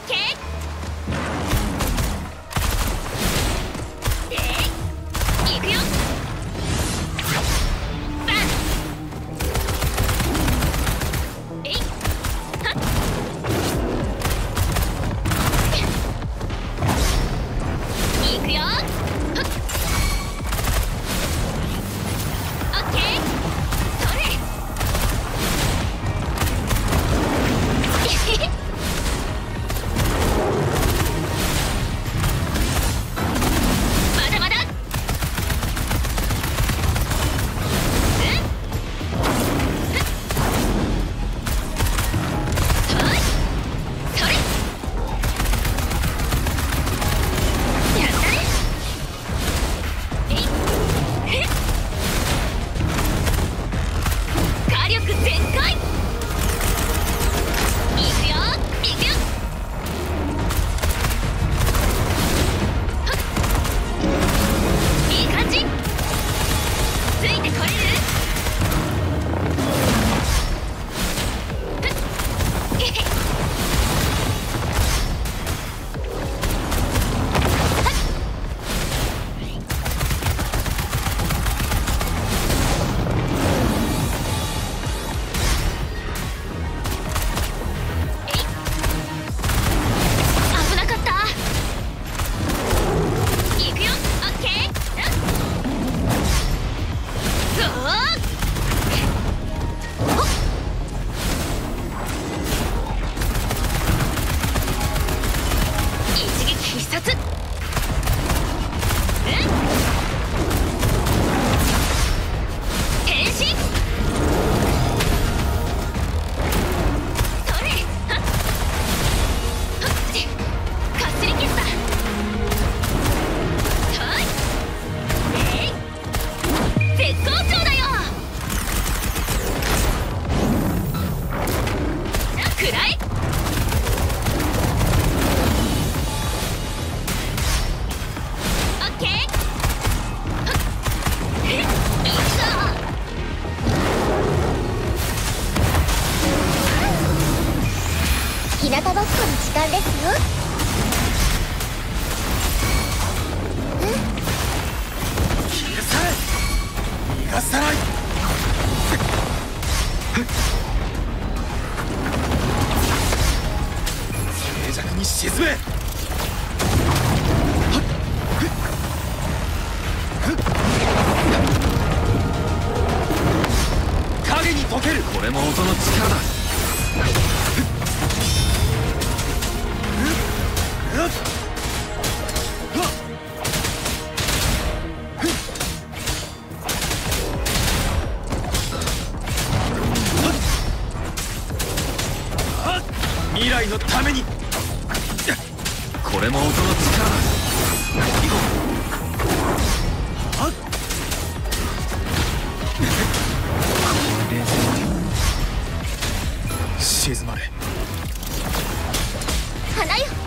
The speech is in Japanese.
ケー。でいくよ。バン。えいはっ。いくよ。オッケー。それ。まだまだ。それ。やったね。えい火力全開。いくよいくよ。いい感じ。ついてこれる。へへ。危なかった。いくよ。オッケー。うおー。ほっ。一撃必殺。変身。それ。はっ。はっ。かすり傷だ。はい。絶好調だよ。くらえ。オッケー。はっ。いくぞ。 日向ぼっこの時間ですよ。 消え去れ。逃がさない。静寂に沈め。影に溶ける。これも音の力だ。未来のために。これも音の力だ。沈まれ。 花よ。